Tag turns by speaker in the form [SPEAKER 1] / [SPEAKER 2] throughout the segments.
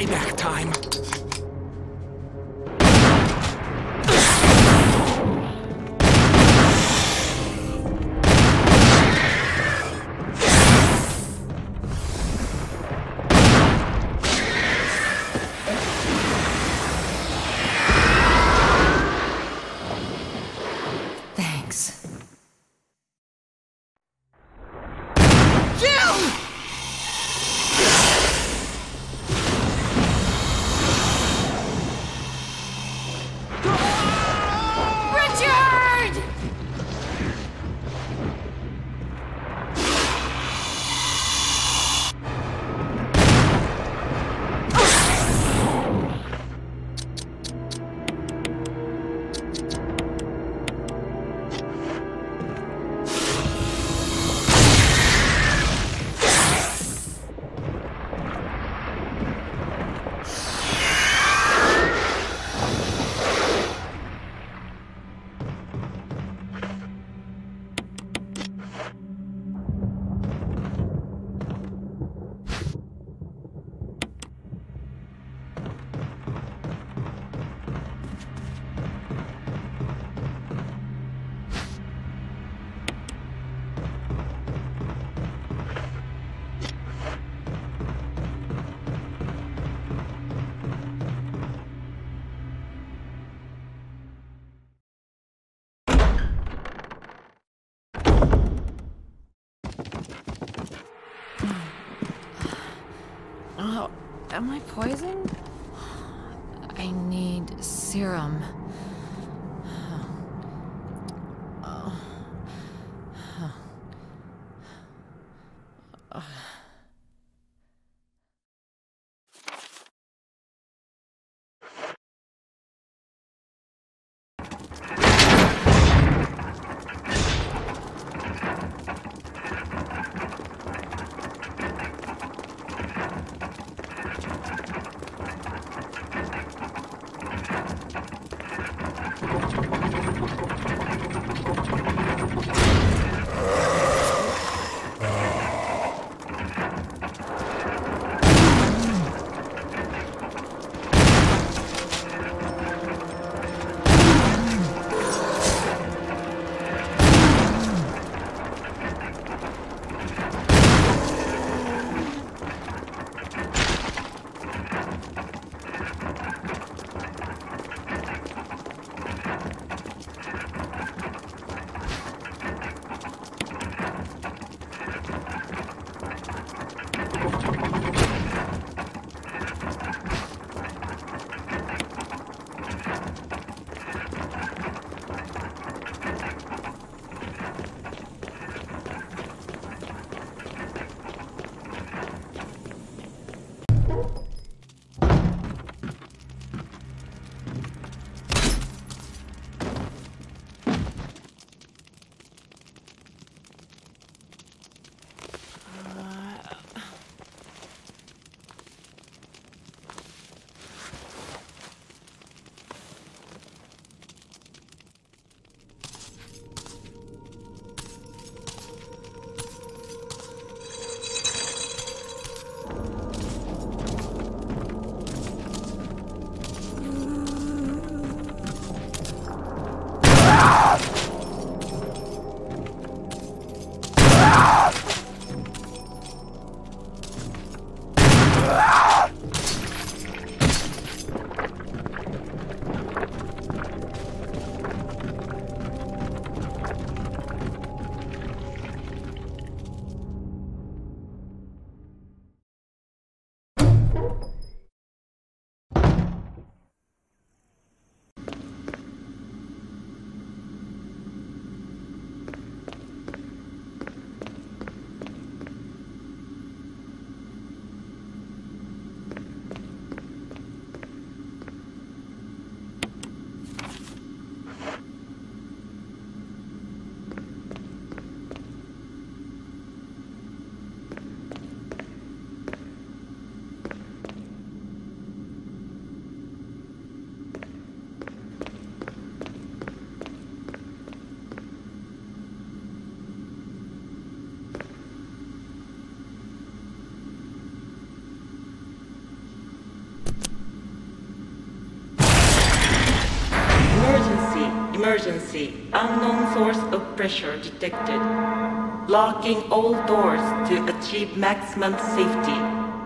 [SPEAKER 1] Payback time.
[SPEAKER 2] Thanks.
[SPEAKER 3] Richard!
[SPEAKER 2] Oh, am I poisoned? I need serum.
[SPEAKER 1] Emergency. Unknown source of pressure detected. Locking all doors to achieve maximum safety.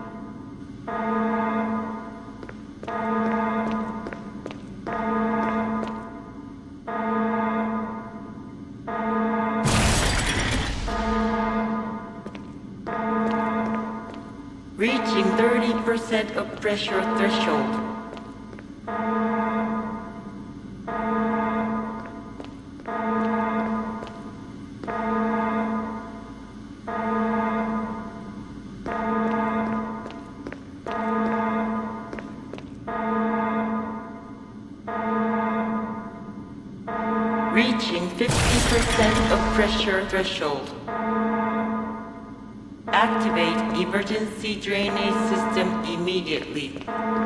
[SPEAKER 1] Reaching 30% of pressure threshold. Reaching 50% of pressure threshold. Activate emergency drainage system immediately.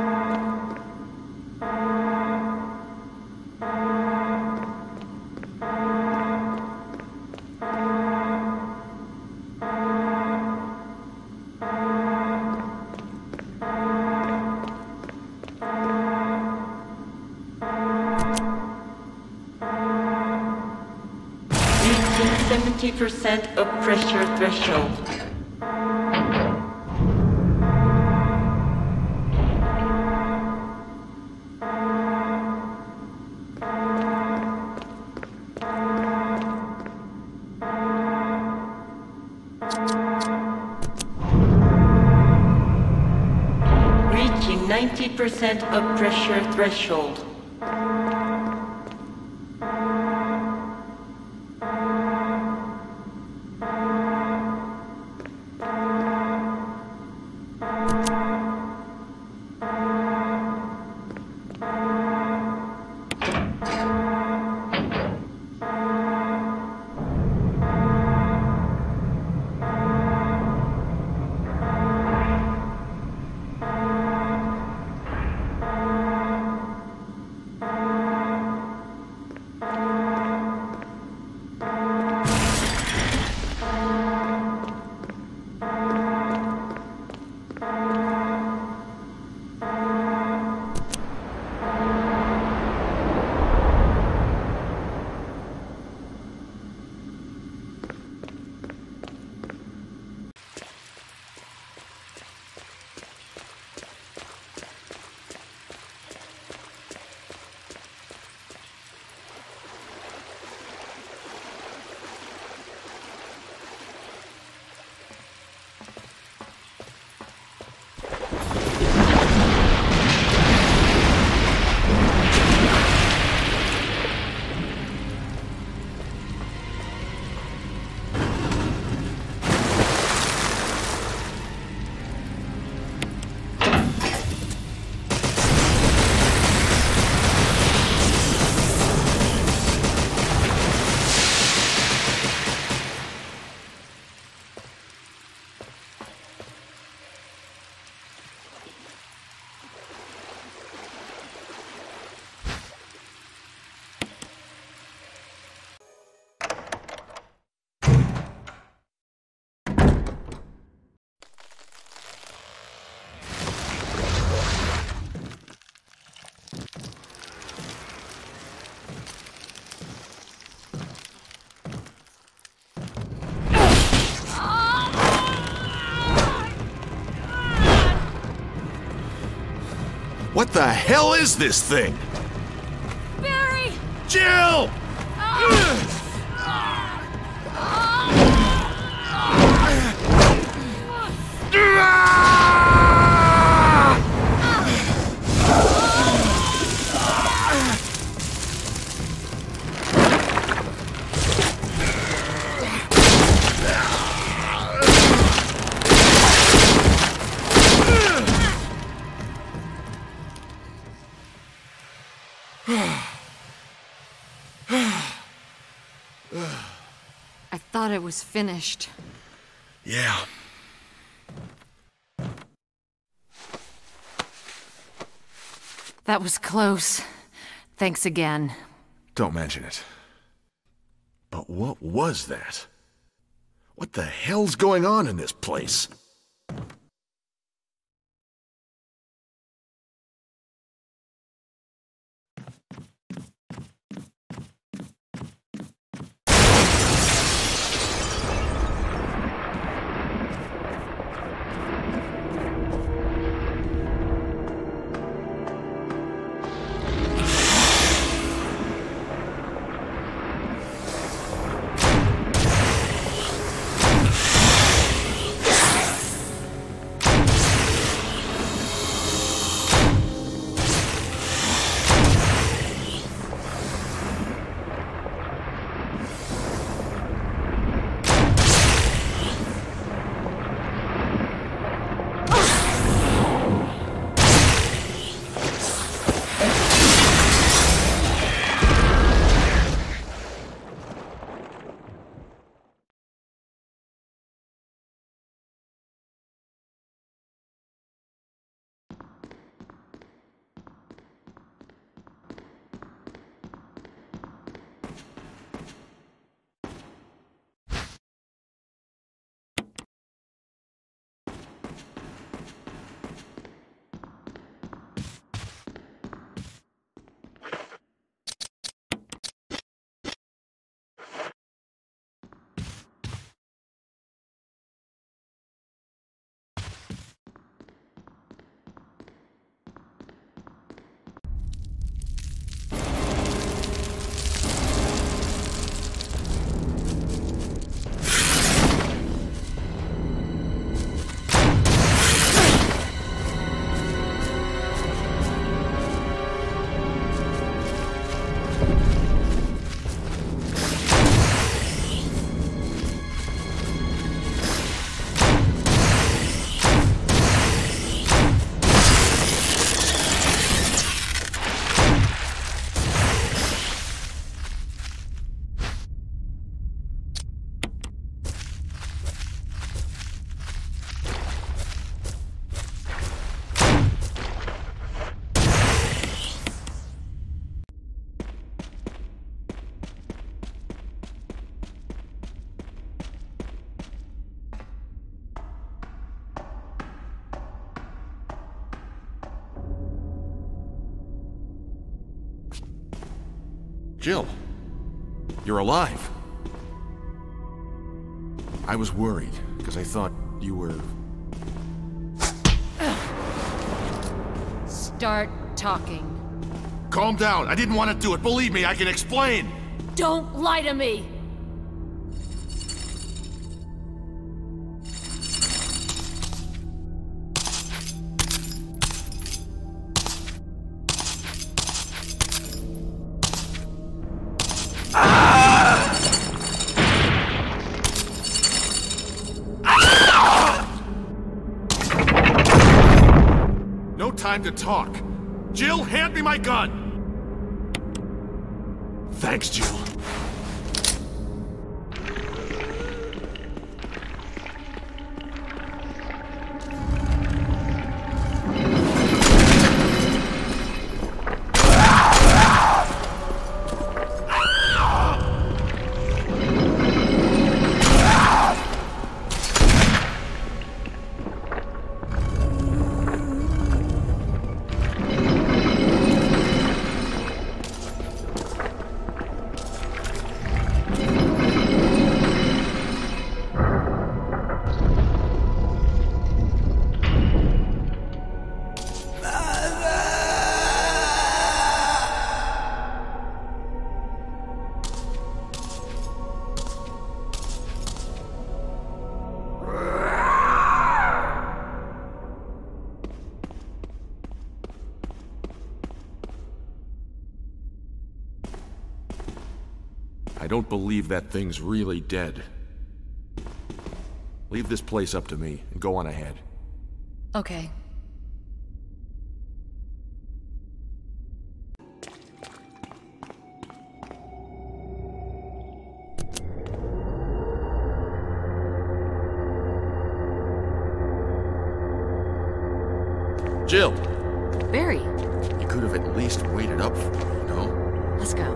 [SPEAKER 1] Reaching 70% of pressure threshold. Reaching 90% of pressure threshold.
[SPEAKER 3] What the hell is this thing?
[SPEAKER 2] Barry!
[SPEAKER 3] Jill!
[SPEAKER 2] I thought it was finished.
[SPEAKER 3] Yeah.
[SPEAKER 2] That was close. Thanks again.
[SPEAKER 3] Don't mention it. But what was that? What the hell's going on in this place? Jill, you're alive. I was worried, because I thought you were...
[SPEAKER 2] Start talking.
[SPEAKER 3] Calm down. I didn't want to do it. Believe me, I can explain.
[SPEAKER 2] Don't lie to me!
[SPEAKER 3] No time to talk. Jill, hand me my gun! Thanks, Jill. I don't believe that thing's really dead. Leave this place up to me, and go on ahead.
[SPEAKER 2] Okay.
[SPEAKER 3] Jill!
[SPEAKER 2] Barry,
[SPEAKER 3] You could have at least waited up for me, you know?
[SPEAKER 2] let's go.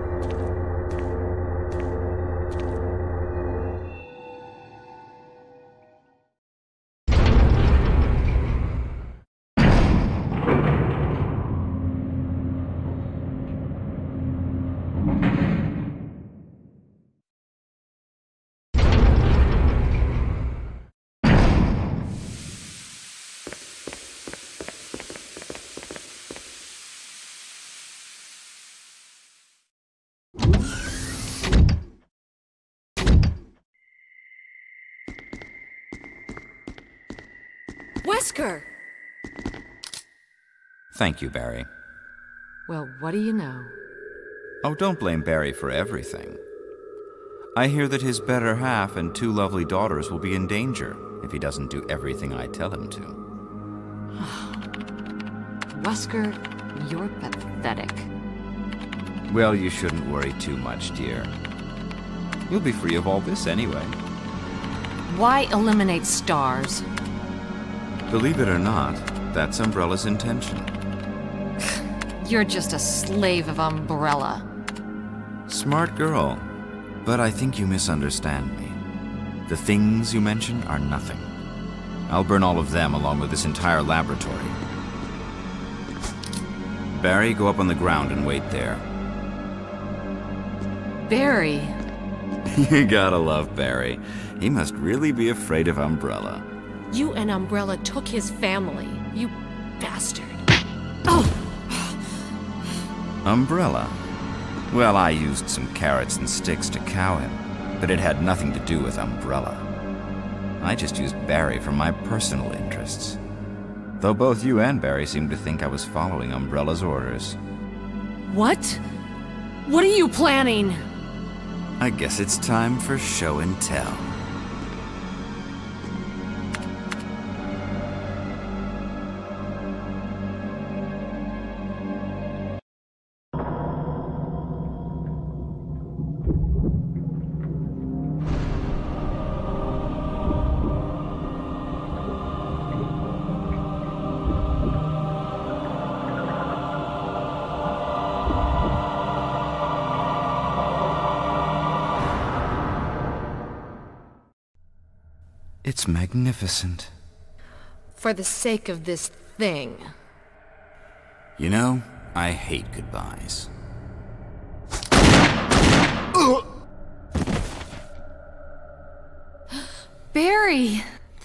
[SPEAKER 2] Wesker!
[SPEAKER 4] Thank you, Barry.
[SPEAKER 2] Well, what do you know?
[SPEAKER 4] Oh, don't blame Barry for everything. I hear that his better half and 2 lovely daughters will be in danger if he doesn't do everything I tell him to.
[SPEAKER 2] Wesker, you're pathetic.
[SPEAKER 4] Well, you shouldn't worry too much, dear. You'll be free of all this anyway.
[SPEAKER 2] Why eliminate stars?
[SPEAKER 4] Believe it or not, that's Umbrella's intention.
[SPEAKER 2] You're just a slave of Umbrella.
[SPEAKER 4] Smart girl. But I think you misunderstand me. The things you mention are nothing. I'll burn all of them along with this entire laboratory. Barry, go up on the ground and wait there.
[SPEAKER 2] Barry.
[SPEAKER 4] You gotta love Barry. He must really be afraid of Umbrella.
[SPEAKER 2] You and Umbrella took his family, you bastard. Oh!
[SPEAKER 4] Umbrella? Well, I used some carrots and sticks to cow him, but it had nothing to do with Umbrella. I just used Barry for my personal interests. Though both you and Barry seem to think I was following Umbrella's orders.
[SPEAKER 2] What? What are you planning?
[SPEAKER 4] I guess it's time for show and tell. It's magnificent.
[SPEAKER 2] For the sake of this thing.
[SPEAKER 4] You know, I hate goodbyes.
[SPEAKER 2] Barry!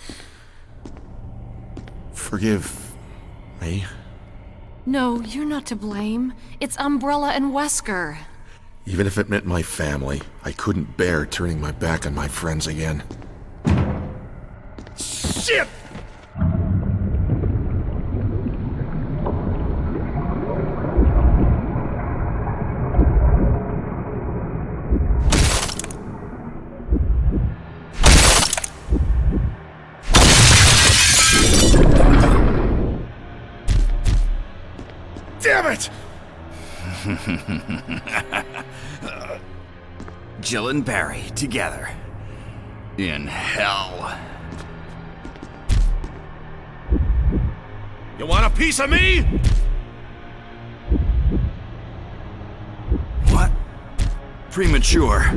[SPEAKER 3] Forgive me.
[SPEAKER 2] No, you're not to blame. It's Umbrella and Wesker.
[SPEAKER 3] Even if it meant my family, I couldn't bear turning my back on my friends again. Shit! Damn it!
[SPEAKER 4] Jill and Barry together. In hell.
[SPEAKER 3] You want a piece of me?
[SPEAKER 4] What? Premature.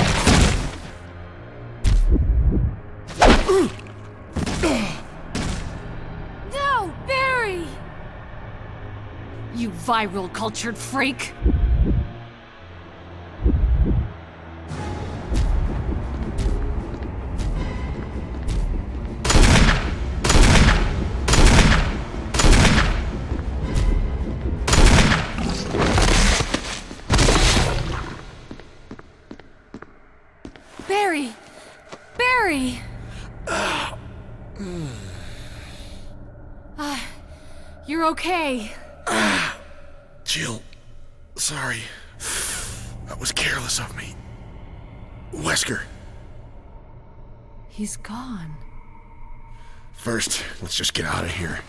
[SPEAKER 2] No, Barry! You viral cultured freak! Barry! Barry! You're okay.
[SPEAKER 3] Jill, sorry. That was careless of me. Wesker.
[SPEAKER 2] He's gone.
[SPEAKER 3] First, let's just get out of here.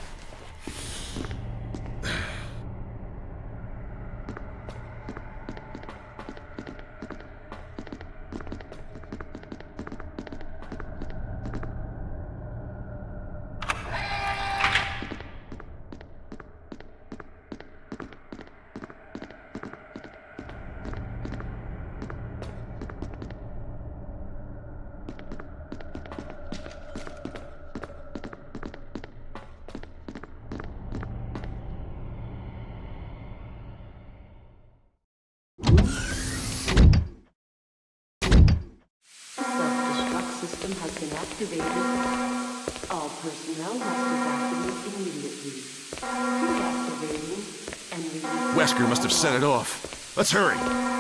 [SPEAKER 1] Self-destruct system has been activated. All personnel must evacuate immediately. Deactivating and releasing.
[SPEAKER 3] Wesker must have set it off. Let's hurry.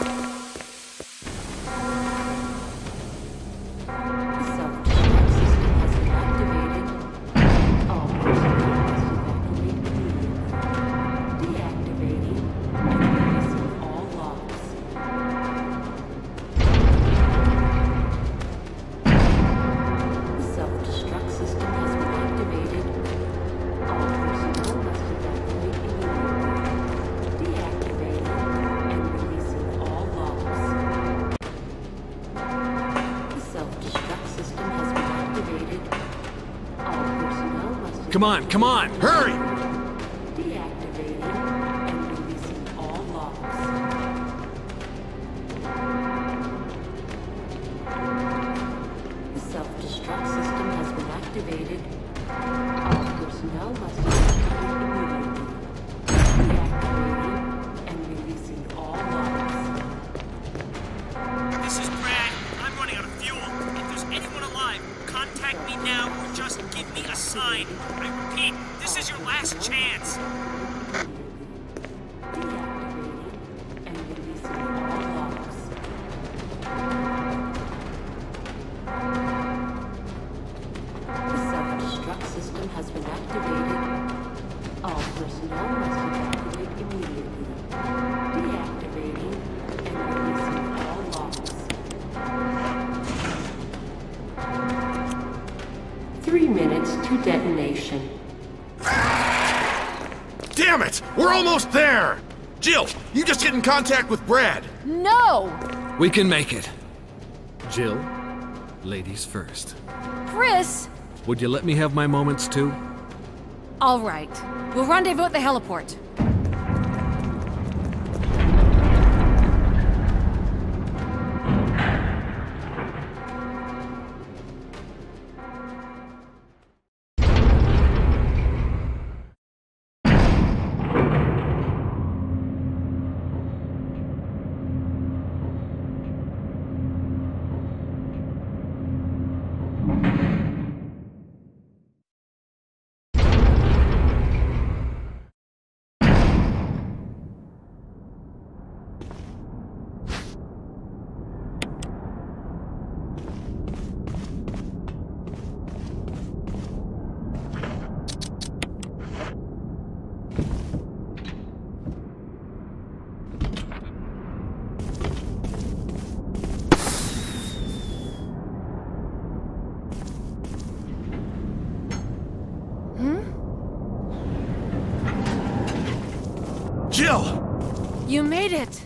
[SPEAKER 1] Self-destruct system has been activated. All personnel must evacuate immediately. Deactivating and releasing all locks. The self-destruct system has been activated. All personnel must evacuate immediately. Deactivating and releasing all locks. The self-destruct system has been activated. All personnel must
[SPEAKER 5] Come on, come on!
[SPEAKER 3] Hurry!
[SPEAKER 1] deactivating and releasing all locks. The self-destruct system has been activated. All personnel must evacuate immediately. Deactivating and releasing all locks.
[SPEAKER 6] This is Brad. I'm running out of fuel. If there's anyone alive, contact me now or just give me a sign. I repeat, this is your last chance.
[SPEAKER 1] Deactivating and releasing all locks. The self-destruct system has been activated. All personnel must evacuate immediately. Deactivating and releasing all locks. 3 minutes to detonation.
[SPEAKER 3] Damn it! We're almost there! Jill, you just get in contact with Brad.
[SPEAKER 2] No!
[SPEAKER 5] We can make it. Jill, ladies first.
[SPEAKER 2] Chris!
[SPEAKER 5] Would you let me have my moments too?
[SPEAKER 2] All right. We'll rendezvous at the heliport.
[SPEAKER 3] Jill!
[SPEAKER 2] You made it!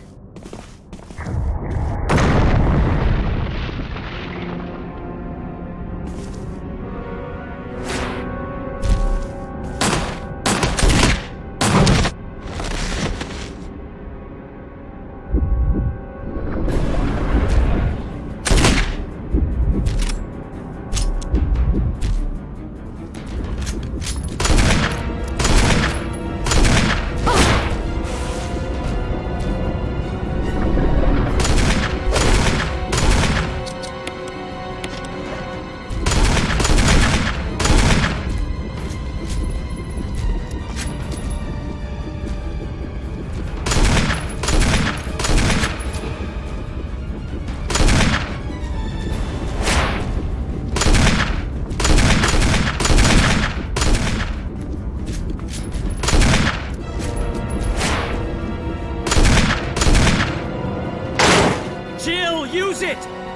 [SPEAKER 6] Jill, use it!